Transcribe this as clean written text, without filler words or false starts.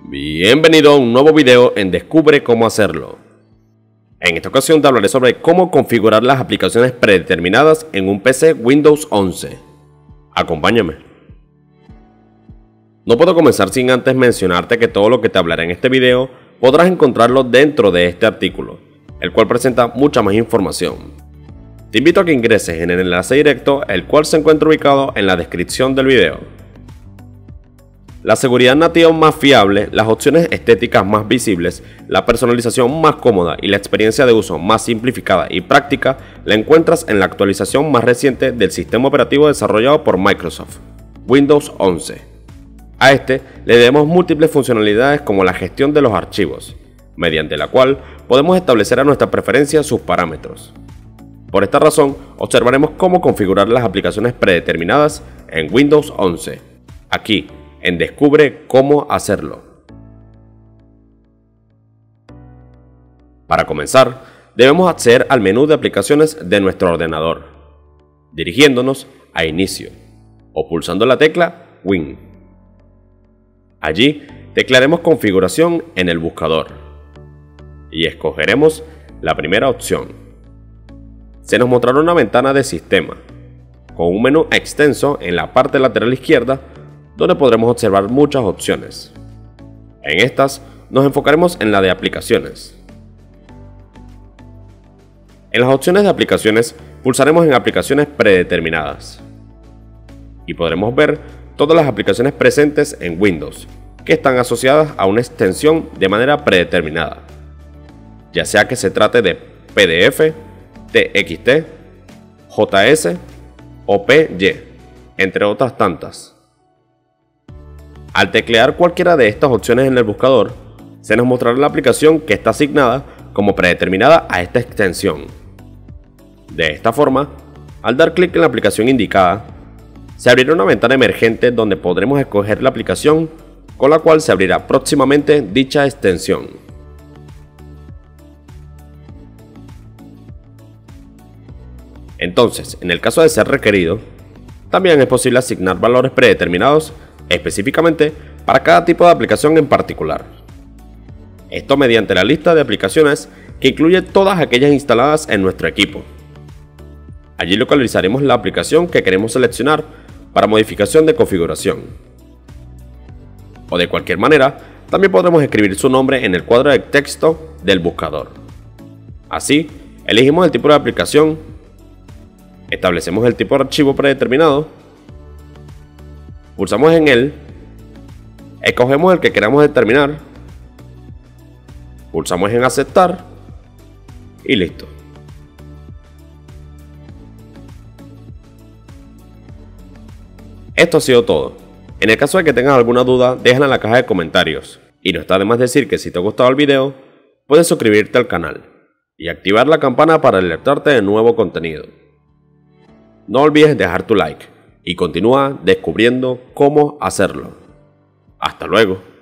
Bienvenido a un nuevo video en Descubre cómo hacerlo. En esta ocasión te hablaré sobre cómo configurar las aplicaciones predeterminadas en un PC Windows 11. Acompáñame. No puedo comenzar sin antes mencionarte que todo lo que te hablaré en este video podrás encontrarlo dentro de este artículo, el cual presenta mucha más información. Te invito a que ingreses en el enlace directo, el cual se encuentra ubicado en la descripción del video. La seguridad nativa más fiable, las opciones estéticas más visibles, la personalización más cómoda y la experiencia de uso más simplificada y práctica la encuentras en la actualización más reciente del sistema operativo desarrollado por Microsoft, Windows 11. A este le debemos múltiples funcionalidades como la gestión de los archivos, mediante la cual podemos establecer a nuestra preferencia sus parámetros. Por esta razón, observaremos cómo configurar las aplicaciones predeterminadas en Windows 11. Aquí, en Descubre cómo hacerlo. Para comenzar, debemos acceder al menú de aplicaciones de nuestro ordenador, dirigiéndonos a Inicio o pulsando la tecla Win. Allí teclearemos Configuración en el buscador y escogeremos la primera opción. Se nos mostrará una ventana de sistema con un menú extenso en la parte lateral izquierda, donde podremos observar muchas opciones. En estas nos enfocaremos en la de aplicaciones. En las opciones de aplicaciones pulsaremos en aplicaciones predeterminadas y podremos ver todas las aplicaciones presentes en Windows que están asociadas a una extensión de manera predeterminada, ya sea que se trate de PDF, TXT, JS o PY, entre otras tantas. Al teclear cualquiera de estas opciones en el buscador, se nos mostrará la aplicación que está asignada como predeterminada a esta extensión. De esta forma, al dar clic en la aplicación indicada, se abrirá una ventana emergente donde podremos escoger la aplicación con la cual se abrirá próximamente dicha extensión. Entonces, en el caso de ser requerido, también es posible asignar valores predeterminados específicamente para cada tipo de aplicación en particular. Esto mediante la lista de aplicaciones que incluye todas aquellas instaladas en nuestro equipo. Allí localizaremos la aplicación que queremos seleccionar para modificación de configuración. O de cualquier manera, también podremos escribir su nombre en el cuadro de texto del buscador. Así, elegimos el tipo de aplicación, establecemos el tipo de archivo predeterminado, pulsamos en él, escogemos el que queramos determinar, pulsamos en aceptar y listo. Esto ha sido todo. En el caso de que tengas alguna duda, déjala en la caja de comentarios. Y no está de más decir que si te ha gustado el video, puedes suscribirte al canal y activar la campana para alertarte de nuevo contenido. No olvides dejar tu like y continúa descubriendo cómo hacerlo. Hasta luego.